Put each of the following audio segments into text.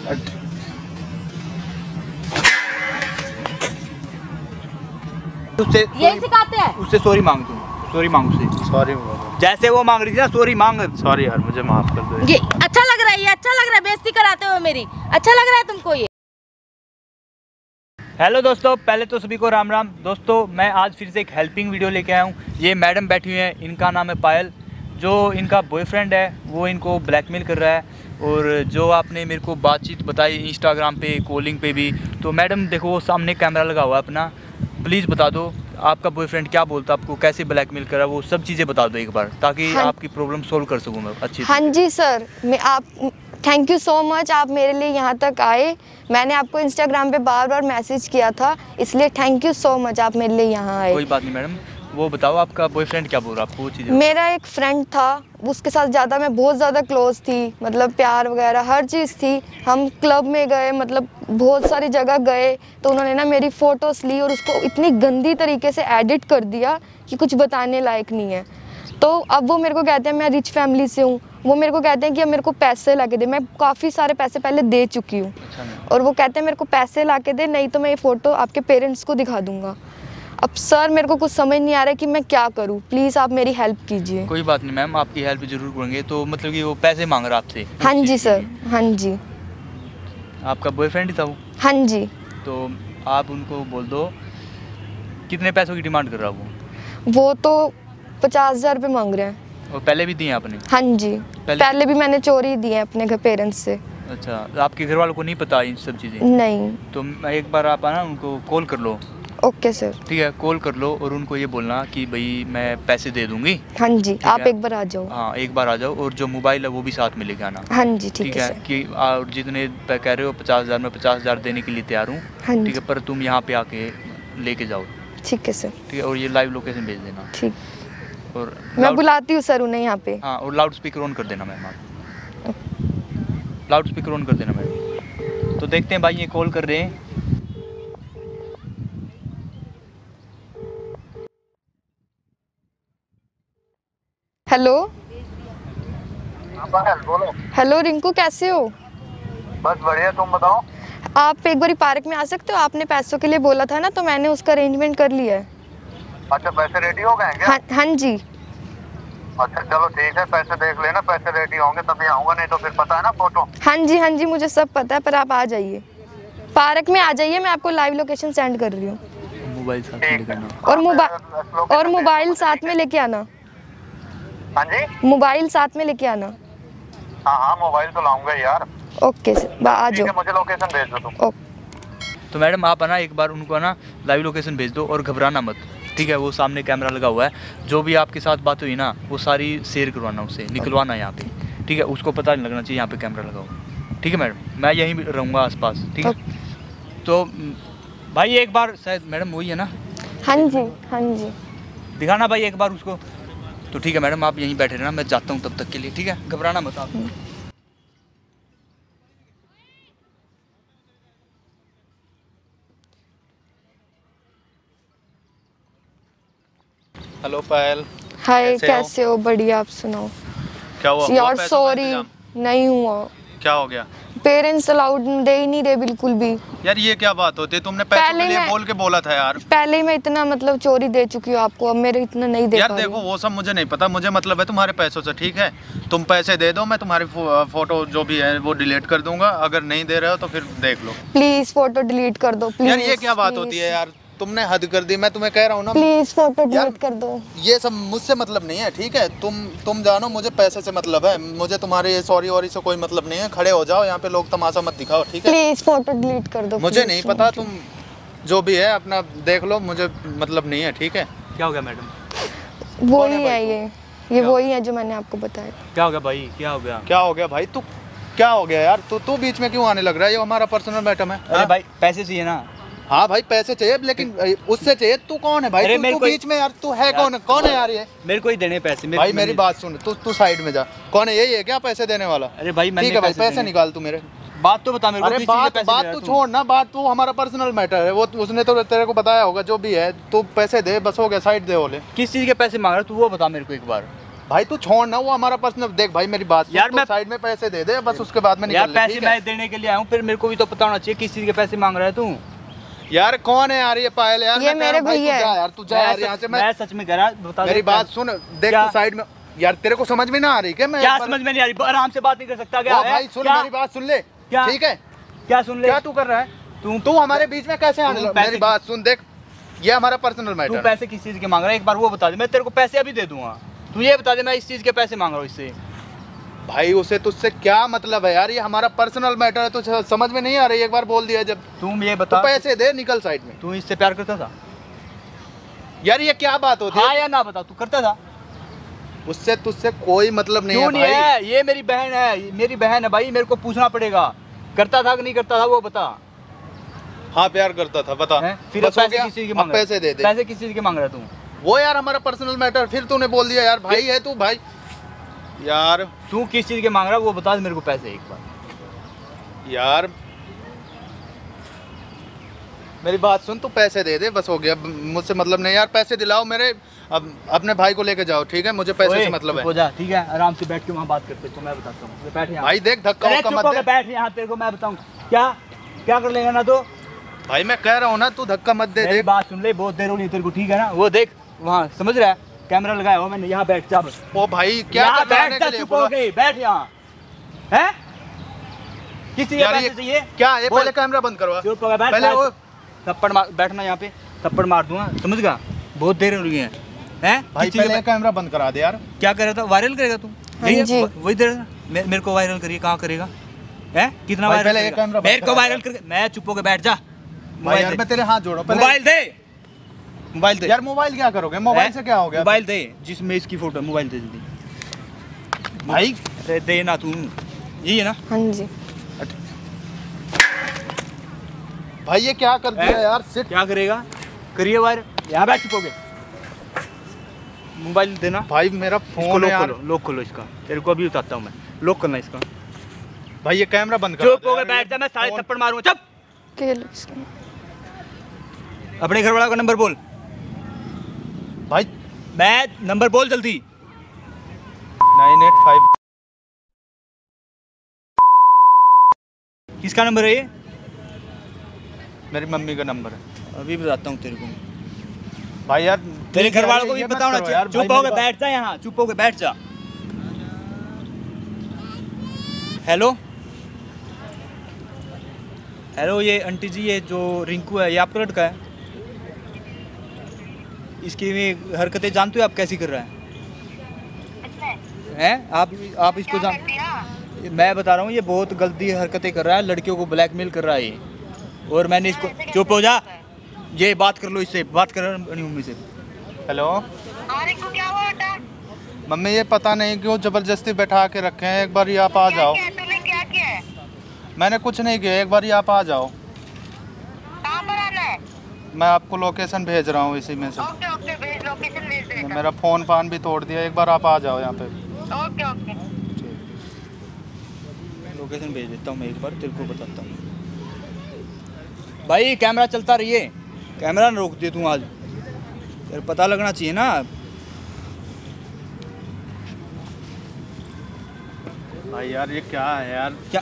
उससे यही सिखाते हैं। उससे सॉरी मांग तू, सॉरी मांग उससे। सॉरी जैसे वो मांग रही थी ना, सॉरी मांग। सॉरी यार, मुझे माफ कर दो। ये अच्छा लग रहा है, ये अच्छा लग रहा है, बेइज्जती कराते हो मेरी। अच्छा लग रहा है तुमको ये? हेलो दोस्तों, पहले तो सभी को राम राम। दोस्तों मैं आज फिर से एक हेल्पिंग वीडियो लेके आया हूँ। ये मैडम बैठी हुई हैं, इनका नाम है पायल। जो इनका बॉयफ्रेंड है वो इनको ब्लैकमेल कर रहा है, और जो आपने मेरे को बातचीत बताई इंस्टाग्राम पे, कॉलिंग पे भी, तो मैडम देखो वो सामने कैमरा लगा हुआ है अपना, प्लीज़ बता दो आपका बॉयफ्रेंड क्या बोलता, आपको कैसे ब्लैकमेल करा, वो सब चीज़ें बता दो एक बार, ताकि आपकी प्रॉब्लम सॉल्व कर सकूँ मैं अच्छी। हाँ जी सर, मैं आप थैंक यू सो मच, आप मेरे लिए यहाँ तक आए। मैंने आपको इंस्टाग्राम पे बार बार मैसेज किया था, इसलिए थैंक यू सो मच, आप मेरे लिए यहाँ आए। कोई बात नहीं मैडम, वो बताओ आपका बॉयफ्रेंड क्या बोल रहा है आपको, वो चीज़ें। मेरा एक फ्रेंड था, उसके साथ ज़्यादा मैं बहुत ज़्यादा क्लोज थी, मतलब प्यार वगैरह हर चीज़ थी। हम क्लब में गए, मतलब बहुत सारी जगह गए, तो उन्होंने ना मेरी फ़ोटोज़ ली और उसको इतनी गंदी तरीके से एडिट कर दिया कि कुछ बताने लायक नहीं है। तो अब वो मेरे को कहते हैं मैं रिच फैमिली से हूँ, वो मेरे को कहते हैं कि अब मेरे को पैसे ला के दे। मैं काफ़ी सारे पैसे पहले दे चुकी हूँ, और वो कहते हैं मेरे को पैसे ला के दे, नहीं तो मैं ये फ़ोटो आपके पेरेंट्स को दिखा दूँगा। अब सर मेरे को कुछ समझ नहीं आ रहा है कि मैं क्या करूँ, प्लीज़ आप मेरी हेल्प कीजिए। कोई बात नहीं मैम, आपकी हेल्प जरूर करेंगे। तो मतलब कि वो पैसे मांग रहा आपसे? हाँ जी सर, हाँ जी। आपका बॉयफ्रेंड ही था वो? हाँ जी। तो आप उनको बोल दो, कितने पैसों की डिमांड कर रहा वो तो 50,000 रुपये मांग रहे हैं। और पहले भी दिए आपने? हाँ जी, पहले भी मैंने चोरी दिए अपने घर पेरेंट्स से। अच्छा, आपके घर वालों को नहीं पता इन सब चीज़ें? नहीं। तो एक बार आप ना उनको कॉल कर लो। Okay sir. ठीक है, कॉल कर लो और उनको ये बोलना कि भाई मैं पैसे दे दूंगी। हाँ जी, आप एक बार आ जाओ। हाँ, एक बार आ जाओ, और जो मोबाइल है वो भी साथ में लेके आना। हाँ जी, ठीक है कि जितने कह रहे हो 50,000, मैं 50,000 देने के लिए तैयार हूँ। हाँ ठीक है, पर तुम यहाँ पे आके लेके जाओ। ठीक है सर। ठीक है, और ये लाइव लोकेशन भेज देना। ठीक, और मैं बुलाती हूँ सर उन्हें यहाँ पे। हाँ, और लाउड स्पीकर ऑन कर देना मैम, आप लाउड स्पीकर ऑन कर देना मैम। तो देखते हैं भाई ये कॉल कर रहे हैं। हेलो। बोलो। हेलो रिंकू, कैसे हो? बस बढ़िया, तुम बताओ। आप एक बार पार्क में आ सकते हो? आपने पैसों के लिए बोला था ना, तो मैंने उसका अरेंजमेंट कर लिया है। अच्छा, पैसे रेडी हो गए हैं क्या? हाँ जी। अच्छा चलो ठीक है, पैसे देख लेना, पैसे रेडी होंगे तभी आऊँगा, नहीं तो फिर पता है ना फोटो। हाँ जी, मुझे सब पता है, पर आप आ जाइए, पार्क में आ जाइए, मैं आपको लाइव लोकेशन सेंड कर रही हूँ। मोबाइल साथ में लेके आना। और मोबाइल साथ में लेके आना। हाँ जी, मोबाइल साथ में लेके आना। हाँ मोबाइल तो लाऊंगा यार। ओके सर, आ जाओ। मुझे लोकेशन भेज दो तुम। तो मैडम आप ना एक बार उनको ना लाइव लोकेशन भेज दो, और घबराना मत। ठीक है, वो सामने कैमरा लगा हुआ है, जो भी आपके साथ बात हुई ना वो सारी शेयर करवाना, उससे निकलवाना यहाँ पे। ठीक है, उसको पता नहीं लगना चाहिए यहाँ पे कैमरा लगा हुआ। ठीक है मैडम, मैं यहीं रहूँगा आसपास। ठीक है, तो भाई एक बार, शायद मैडम वही है ना? हाँ जी, दिखाना भाई एक बार उसको। तो ठीक है मैडम, आप यहीं बैठे रहना, मैं जाता हूँ तब तक के लिए। ठीक है, घबराना मत आप। हेलो पायल। हाय, कैसे हो? बढ़िया, आप सुनाओ। क्या हुआ? यार सॉरी, नहीं हुआ। क्या हो गया? पेरेंट्स अलाउड दे ही नहीं रहे बिल्कुल भी। यार ये क्या बात होती है, तुमने पैसों के लिए बोल के बोला था यार। पहले ही मैं इतना मतलब चोरी दे चुकी हूँ आपको, अब मेरे इतना नहीं दे। यार देखो वो सब मुझे नहीं पता, मुझे मतलब है तुम्हारे पैसों से। ठीक है, तुम पैसे दे दो, मैं तुम्हारी फोटो जो भी है वो डिलीट कर दूंगा। अगर नहीं दे रहे हो तो फिर देख लो। प्लीज फोटो डिलीट कर दो प्लीज। यार ये क्या बात होती है यार, तुमने हद कर दी। मैं तुम्हें कह रहा हूँ ना, प्लीज फोटो डिलीट कर दो। ये सब मुझसे मतलब नहीं है। ठीक है, तुम जानो, मुझे पैसे से मतलब है, मुझे तुम्हारे सॉरी वॉरी से कोई मतलब नहीं है। खड़े हो जाओ यहाँ पे, लोग तमाशा मत दिखाओ। ठीक है, प्लीज फोटो डिलीट कर दो। मुझे नहीं पता, तुम जो भी है अपना देख लो, मुझे मतलब नहीं है। ठीक है, क्या हो गया मैडम? वो ही है ये वही है जो मैंने आपको बताया। क्या हो गया भाई, क्या हो गया? क्या हो गया भाई? तू क्या हो गया यार? तू बीच में क्यों आने लग रहा है? ये हमारा पर्सनल मैटर है। अरे भाई पैसे चाहिए ना। हाँ भाई पैसे चाहिए, लेकिन उससे चाहिए। तू कौन है भाई? तू बीच में यार, तू है कौन है यार? ये मेरे को ही देने पैसे। भाई मेरी बात सुन, तू साइड में जा। कौन है? यही है क्या पैसे देने वाला? अरे भाई ठीक है भाई, पैसे निकाल तू मेरे। बात तो बता मेरे को। अरे बात तू छोड़ ना, बात तू हमारा पर्सनल मैटर है, वो उसने तो तेरे को बताया होगा। जो भी है तू पैसे दे, बस हो गया, साइड दे। बोले किस चीज़ के पैसे मांग रहा है तू, वो बता मेरे को एक बार। भाई तू छोड़ ना, वो हमारा पर्सनल। देख भाई मेरी बात सुन, यार तू मैं साइड में पैसे दे दे बस, उसके बाद में यार निकल ले, पैसे ठीक है? मैं देने के लिए आया हूँ, फिर मेरे को भी तो पता होना चाहिए किस चीज के पैसे मांग रहा है तू। यार कौन है यार ये पायल? यार ये मैं कह रहा मेरे हूं भाई, भैया तू जा है। यार, तू जा यार यहाँ से। मैं सच में कह रहा, बता मेरी बात सुन, देख क्या? तू साइड में। यार तेरे को समझ में ना आ रही क्या? मैं क्या एक बार- समझ में नहीं आ रही? आराम से बात नहीं कर सकता क्या? ओ भाई सुन, क्या? मेरी बात सुन ले, क्या? ठीक है? क्या सुन ले? क्या तू कर रहा है? तू हमारे बीच में कैसे आने तू लगा? पैसे मेरी बात सुन, देख ये हमारा पर्सनल तू मैटर है। पैसे किस चीज के मांग रहा है एक बार वो बता दे, मैं तेरे को पैसे अभी दे दूंगा। तू ये बता दे मैं इस चीज के पैसे मांग रहा हूँ इससे। भाई उसे तुझसे क्या मतलब है यार? ये हमारा पर्सनल मैटर है, तुझे समझ में नहीं आ रही? एक बार बोल दिया जब। तुम ये तू बता, पैसे दे, निकल साइड में। तू इससे प्यार करता था? यार ये क्या बात होती हाँ है? या ना बता, तू करता था? उससे तुझसे कोई मतलब नहीं क्यों है नहीं भाई। है? ये मेरी बहन है, ये मेरी बहन है भाई, मेरे को पूछना पड़ेगा करता था कि नहीं करता था, वो बता। हाँ प्यार करता था, बता। हैं? फिर बस हो पैसे गया? किस चीज के अब मांग रहा है? पैसे दे दे। पैसे किस चीज के मांग रहा है तू? वो यार हमारा पर्सनल मैटर, फिर तूने बोल दिया यार भाई है तू भाई। यार तू किस चीज के मांग रहा है वो बता दे मेरे को पैसे एक बार। यार मेरी बात सुन, तू पैसे दे दे, बस हो गया। मुझसे मतलब नहीं यार, पैसे दिलाओ मेरे। अब अपने भाई को लेके जाओ, ठीक है? मुझे पैसे ओए, से मतलब चुप हो है। जा, ठीक है? आराम से बैठ के वहाँ बात करते, तो मैं बताता हूँ। बैठ यहाँ। भाई देख धक्का अरे वक्का चुप मत होके दे। बैठ यहाँ, तेरे को मैं बताऊँ क्या क्या कर लेगा ना तो। भाई मैं कह रहा हूँ ना, तू धक्का मत दे। मेरी देख बात सुन ले, बहुत देर हो रही है तेरे को, ठीक है ना? वो देख वहाँ, समझ रहा है? कैमरा लगाया हो मैंने, यहाँ बैठ जा बस। ओ भाई क्या यहाँ करवाने बैठ के जा, लिए चुप बोला? हो गई, बैठ यहाँ। हैं? किस चीज़ के यार पैसे ये चाहिए? क्या? ये बोल। पहले कैमरा बंद करवा। चुप हो गया, बैठ। पहले वो थप्पड़ मार, बैठना यहाँ पे, थप्पड़ मार दूंगा, समझ गया? बहुत देर हो रही है। हैं? भाई किस चीज़ के पहले कैमरा बंद करा दे यार। क्या कर रहा था? वायरल करेगा तू? हाँ नहीं, जी। वही दे मेरे को वायरल करिए, कहाँ करेगा? हैं? कितना भाई वायरल पहले ये करेगा? कैमरा बंद मेरे को करा वायरल कर। मैं चुप होकर बैठ जा। भाई मोबाइल यार दे, मैं तेरे हाथ जोड़ो पहले। मोबाइल दे, मोबाइल दे यार मोबाइल क्या करोगे? मोबाइल से क्या हो गया? मोबाइल दे जिसमें इसकी फोटो, मोबाइल दे जल्दी। भाई अरे दे ना तू, यही है ना? हाँ जी। भाई ये क्या कर दिया यार? सिट। क्या करेगा? करिए वायरल, यहाँ बैठ, चुप हो गए। मोबाइल देना। भाई मेरा इसको फोन है लॉक यार। खोलो, लॉक खोलो इसका, तेरे को अभी बताता हूँ मैं। लॉक करना इसका। भाई ये कैमरा बंद करा चुप दे हो गए, यार, बैठ जा, मैं सारे फोन- थप्पड़ मारूंगा। चुप। के लो इसको। अपने घर वाला का नंबर बोल। भाई मैं नंबर बोल जल्दी। 985। किसका नंबर है ये? मेरी मम्मी का नंबर है। अभी बताता हूँ तेरे को। भाई यार तेरे घर वालों को भी ये मत पता होना करो चाहिए। यार, चुप भाई हो मेरी गए, बात- बैठ जा यहाँ, चुप हो गए, बैठ जा। हेलो हेलो, ये आंटी जी, ये जो रिंकू है ये आपका लड़का है? इसकी भी हरकतें जानते हो आप कैसी कर रहा है? हैं? आप इसको जान, मैं बता रहा हूँ ये बहुत गलती हरकतें कर रहा है, लड़कियों को ब्लैकमेल कर रहा है ये। और मैंने इसको, चुप हो जा, ये बात कर लो इससे, बात कर अपनी मम्मी से। हेलो को क्या हुआ बेटा? मम्मी, ये पता नहीं क्यों जबरदस्ती बैठा के रखे हैं। एक बार ये आप आ जाओ। तूने क्या किया है? मैंने कुछ नहीं किया, एक बार ये आप आ जाओ। कहाँ पर आना है? मैं आपको लोकेशन भेज रहा हूँ इसी में से। ओके ओके, भेज, लोकेशन भेज दे। मेरा फोन फान भी तोड़ दिया, एक बार आप आ जाओ यहाँ पे। Okay okay. लोकेशन भेज देता हूँ मैं, एक बार तेरे को बताता हूँ। भाई कैमरा चलता रहिए, कैमरा ना रोक दे तू आज, तेरे पता लगना चाहिए ना। भाई यार ये क्या है यार? क्या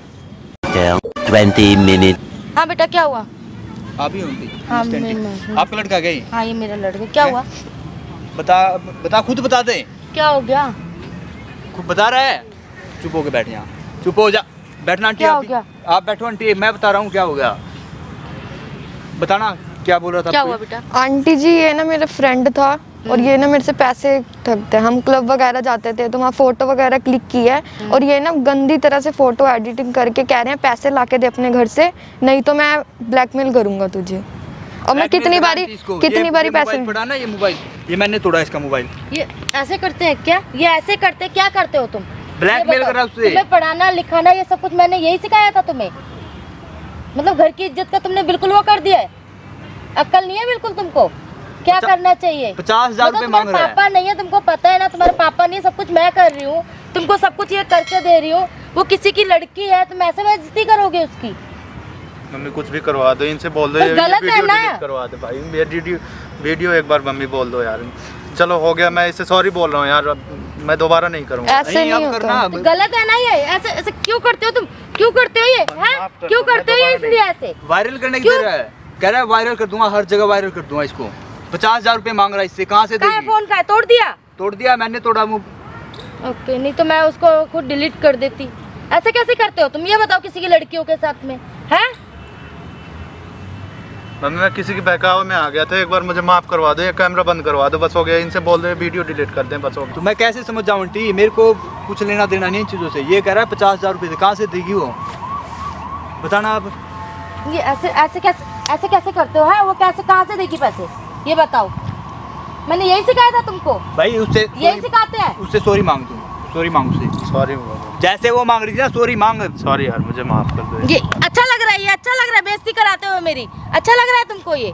20 minutes. हाँ बेटा, क्या हुआ? आप ही होंगी? हाँ, assistant मैं ही? हूँ। आपका लड़का गई? हाँ, ये मेरा लड़का। क्या हुआ? बता बता, खुद बता दे। क्या हो गया? खुद बता रहा है। चुप हो के बैठ यहाँ, चुप हो जा, बैठना आंटी। क्या हो आप गया? आप बैठो आंटी, मैं बता रहा हूँ क्या हो गया। बताना क्या बोल रहा था। क्या आपको? हुआ बेटा? आंटी जी, ये ना मेरा फ्रेंड था और ये ना मेरे से पैसे ठगते हैं। हम क्लब वगैरह जाते थे तो वहाँ फोटो वगैरह क्लिक की है और ये ना गंदी तरह से फोटो एडिटिंग करके कह रहे हैं पैसे लाके दे अपने घर से, नहीं तो मैं ब्लैकमेल करूंगा तुझे। और मैं कितनी बारी पैसे पड़ा ना, ये मोबाइल, ये मैंने तोड़ा इसका मोबाइल। ये ऐसे करते हैं क्या? ये ऐसे करते हैं? क्या करते हो तुम? ब्लैकमेल कर रहा है उससे। तुम्हें पढ़ाना लिखाना ये सब कुछ मैंने यही सिखाया था तुम्हें? मतलब घर की इज्जत का तुमने बिल्कुल वो कर दिया है? अक्ल नहीं है बिल्कुल तुमको? क्या करना चाहिए? 50,000 रुपए मांग रहा है। पापा नहीं है, तुमको पता है ना, तुम्हारे पापा नहीं है, सब कुछ मैं कर रही हूँ, तुमको सब कुछ ये करके दे रही हूँ। वो किसी की लड़की है, तुम ऐसे बेइज्जती करोगे उसकी? मम्मी कुछ भी करवा दो, इनसे बोल दो तो ये गलत है वीडियो ना। डिलीट करवा दे भाई। ये वीडियो एक बार मम्मी बोल दो यार। चलो हो गया, मैं इससे सॉरी बोल रहा हूँ यार। मैं दोबारा नहीं करूँगा। ऐसे नहीं अब होता। करना तो गलत है ना ये, ऐसे ऐसे क्यों करते हो तुम, क्यों करते हो ये हैं, क्यों करते हो ये इसलिए ऐसे? वायरल करने की तरह है, कह रहा है वायरल कर दूंगा, हर जगह वायरल कर दूंगा इसको। 50,000 रुपए मांग रहा है इससे, कहाँ से कहाँ है देगी? फोन, का है तोड़ दिया? तोड़ दिया मैंने, तोड़ा मुँह। ओके, नहीं तो मैं उसको खुद डिलीट कर देती। ऐसे कैसे करते हो तुम, ये बताओ किसी की लड़कियों के साथ में हैं? मम्मी मैं किसी की बहकावे में आ गया था, एक बार मुझे माफ करवा दो, ये कैमरा बंद करवा दो, बस हो गया। इनसे बोल दो वीडियो डिलीट कर दें, बस हो गया। तो मैं कैसे समझ जाऊँ आंटी, मेरे को कुछ लेना देना नहीं इन चीज़ों से। ये कह रहा है 50,000 रुपये, कहाँ से देगी वो, बताना आप। ये ऐसे कैसे करते हो है? वो कैसे, कहाँ से देगी पैसे, ये बताओ। मैंने यही सिखाया था तुमको, भाई उससे यही सिखाते हैं। उससे सॉरी मांग दूँ, सॉरी मांग उससे, सॉरी जैसे वो मांग रही थी ना, सॉरी मांग। सॉरी यार, मुझे माफ कर दो। ये अच्छा लग रहा है, ये अच्छा लग रहा है, बेइज्जती कराते हो मेरी, अच्छा लग रहा है तुमको ये?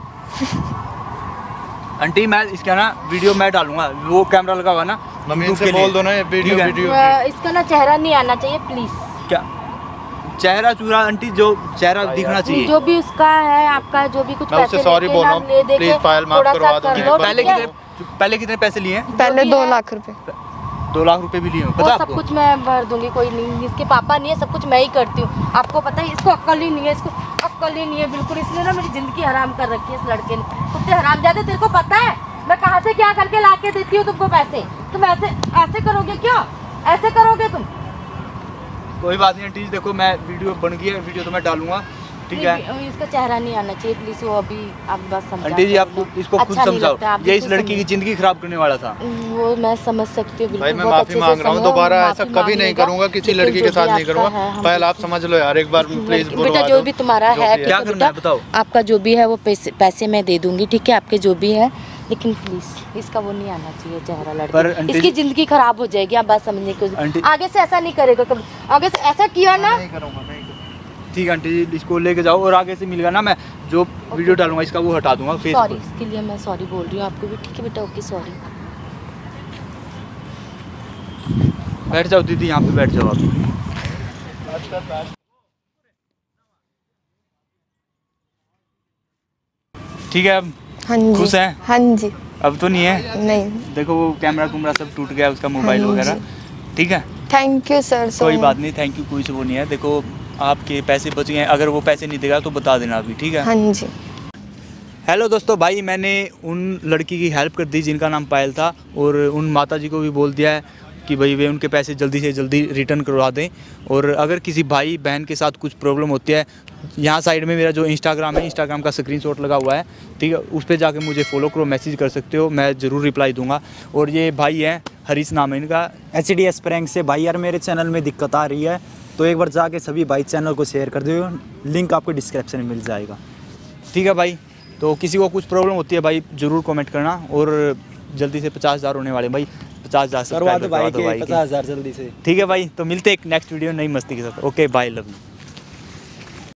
आंटी मैं इसका ना वीडियो मैं डालूंगा, वो कैमरा लगा हुआ ना, मम्मी YouTube इनसे के लिए। बोल दो ना ये वीडियो ठीक है। वीडियो इसका ना चेहरा नहीं आना चाहिए प्लीज। क्या चेहरा चूरा आंटी, जो चेहरा दिखना चाहिए। जो भी उसका है, आपका जो भी कुछ मैं उससे पैसे sorry लेके बोल ना रहा हूँ, ले दे के please पायल माफ थोड़ा सा करवा दो कर मुझे। लो, पहले ठीक है? कितने पैसे लिए हैं? पहले भी 2 है। लाख रुपए। 2 लाख रुपए भी लिए हैं, वो पता सब आपको? कुछ मैं भर दूंगी, कोई नहीं। इसके पापा नहीं है, सब कुछ मैं ही करती हूँ। आपको पता है इसको अक्ल ही नहीं है, इसको अक्ल ही नहीं है बिल्कुल। इसने ना मेरी जिंदगी हराम कर रखी है इस लड़के ने। कुत्ते हराम जाते, तेरे को पता है मैं कहाँ से क्या करके ला के देती हूँ तुमको पैसे? तुम ऐसे करोगे क्या? ऐसे करोगे तुम? कोई बात नहीं आंटी, देखो मैं वीडियो बन गई है, वीडियो तो मैं डालूंगा, ठीक है? इसका चेहरा नहीं आना चाहिए प्लीज। वो अभी आप बस समझा आंटी जी आपको इसको खुद समझाओ, ये इस लड़की की जिंदगी खराब करने वाला था। वो मैं समझ सकती हूँ भाई, बिल्कुल। मैं बहुत माफी अच्छे से मांग रहा हूँ, समझो, दोबारा माफी ऐसा मांग कभी नहीं लेगा, करूँगा, किसी लेकिन लड़की जो के साथ भी नहीं आपका करूँगा। है, हम पहले आप समझ लो यार, एक बार प्लीज बेटा जो भी तुम्हारा है, क्या करना है बताओ? आपका जो भी है वो पैसे मैं दे दूंगी, ठीक है? आपके जो भी है, लेकिन प्लीज इसका वो नहीं आना चाहिए चेहरा पर लड़की। आंटी इसकी जिंदगी खराब हो जाएगी, आप बात समझने आंटी- की। आगे से ऐसा नहीं करेगा कभी, आगे से ऐसा किया ना। नहीं करूँगा, नहीं करूँगा। ठीक है आंटी जी, इसको लेके जाओ और आगे से मिलेगा ना, मैं जो वीडियो डालूंगा इसका वो हटा दूंगा फेस सॉरी, पर। इसके लिए मैं सॉरी बोल रही हूँ आपको भी, ठीक है बेटा? Okay sorry. बैठ जाओ दीदी, यहाँ पे बैठ जाओ आप। ठीक है, अब हाँ जी। खुश हैं? हाँ जी। अब तो नहीं है? नहीं। देखो वो कैमरा कुमरा सब टूट गया, उसका मोबाइल हाँ वगैरह, ठीक है? Thank you sir. कोई बात नहीं, थैंक यू, कोई से वो नहीं है। देखो आपके पैसे बच गए हैं, अगर वो पैसे नहीं देगा तो बता देना अभी, ठीक है? हाँ जी। हेलो दोस्तों, भाई मैंने उन लड़की की हेल्प कर दी जिनका नाम पायल था, और उन माता जी को भी बोल दिया है कि भाई वे उनके पैसे जल्दी से जल्दी रिटर्न करवा दें। और अगर किसी भाई बहन के साथ कुछ प्रॉब्लम होती है, यहाँ साइड में मेरा जो इंस्टाग्राम है, इंस्टाग्राम का स्क्रीनशॉट लगा हुआ है, ठीक है? उस पर जाके मुझे फॉलो करो, मैसेज कर सकते हो, मैं ज़रूर रिप्लाई दूंगा। और ये भाई हैं, हरीश नाम है इनका। HDS प्रैंक से भाई यार मेरे चैनल में दिक्कत आ रही है, तो एक बार जाके सभी भाई चैनल को शेयर कर दो, लिंक आपको डिस्क्रिप्शन में मिल जाएगा। ठीक है भाई, तो किसी को कुछ प्रॉब्लम होती है भाई ज़रूर कमेंट करना, और जल्दी से 50,000 होने वाले भाई, 50,000 करवा दो भाई सब्सक्राइबर के 50,000 जल्दी से। ठीक है भाई, तो मिलते हैं एक नेक्स्ट वीडियो नई मस्ती के साथ। Okay bye, love you.